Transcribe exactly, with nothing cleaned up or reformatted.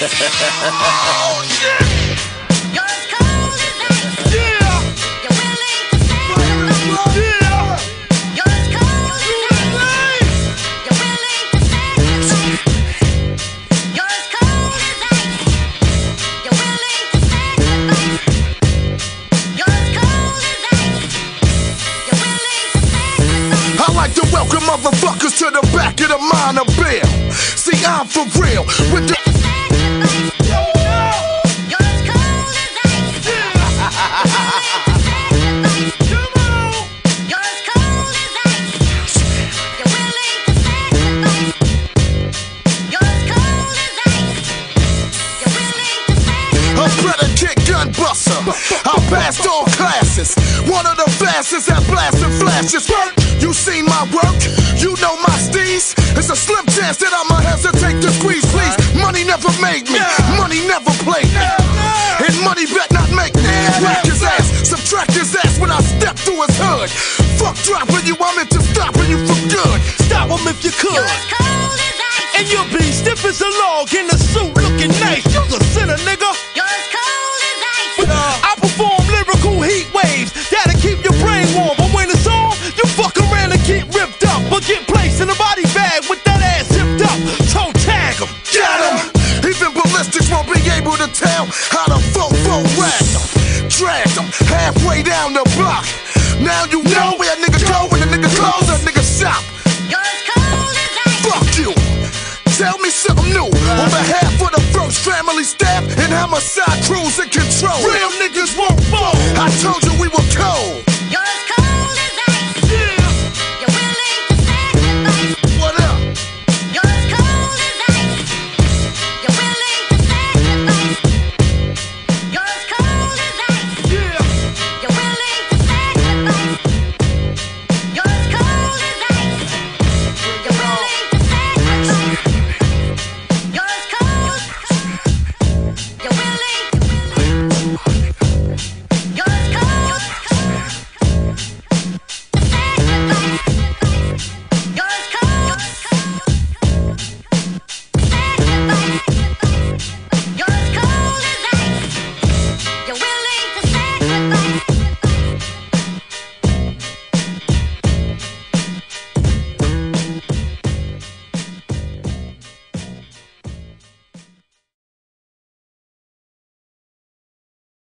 Oh, shit! You're as cold as ice. Yeah! You're willing to sacrifice. Yeah! You're as cold as ice. You're willing to sacrifice. You're as cold as ice. You're willing to sacrifice. You're as cold as ice. You're willing to sacrifice. I like to welcome motherfuckers to the back of the minor bill. See, I'm for real with the buster. I passed all classes, one of the fastest at blasting flashes. You seen my work, you know my steez. It's a slim chance that I'ma hesitate to squeeze, please. Money never made me, money never played me, and money bet not make me. Whack his ass, subtract his ass when I step through his hood. Fuck dropping you, I'm into stopping you for good. Stop him if you could. And you'll be stiff as a log in a suit looking nice. You's a sinner, nigga. I perform lyrical heat waves that'll keep your brain warm. But when it's on, you fuck around and get ripped up, but get placed in a body bag with that ass zipped up. Toe tag 'em, got 'em. Even ballistics won't be able to tell how to fofo rag 'em. Dragged 'em halfway down the block. Now you know where a nigga go when a nigga close a nigga shop. Fuck you. Tell me something new on behalf of the First Family staff and homicide crews in control. Real niggas won't fall. I told you we were cold.